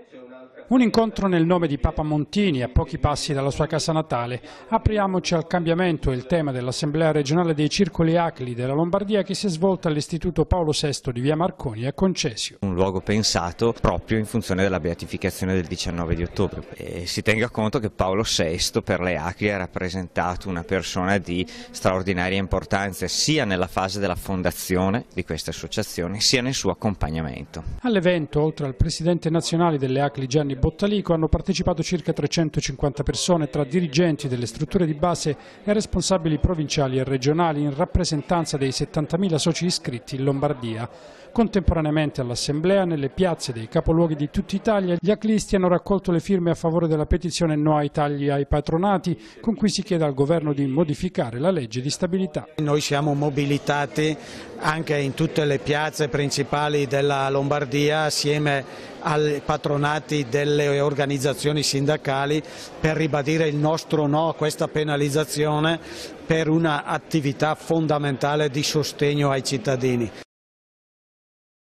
Un incontro nel nome di Papa Montini, a pochi passi dalla sua casa natale. Apriamoci al cambiamento è il tema dell'Assemblea regionale dei circoli ACLI della Lombardia che si è svolta all'Istituto Paolo VI di via Marconi a Concesio. Un luogo pensato proprio in funzione della beatificazione del 19 di ottobre. E si tenga conto che Paolo VI per le ACLI ha rappresentato una persona di straordinaria importanza sia nella fase della fondazione di queste associazioni sia nel suo accompagnamento. All'evento, oltre al presidente nazionale delle ACLI Gianni Bottalico, hanno partecipato circa 350 persone tra dirigenti delle strutture di base e responsabili provinciali e regionali in rappresentanza dei 70.000 soci iscritti in Lombardia. Contemporaneamente all'assemblea, nelle piazze dei capoluoghi di tutta Italia, gli aclisti hanno raccolto le firme a favore della petizione No ai tagli ai patronati, con cui si chiede al governo di modificare la legge di stabilità. Noi siamo mobilitati anche in tutte le piazze principali della Lombardia assieme ai patronati delle organizzazioni sindacali per ribadire il nostro no a questa penalizzazione per un'attività fondamentale di sostegno ai cittadini.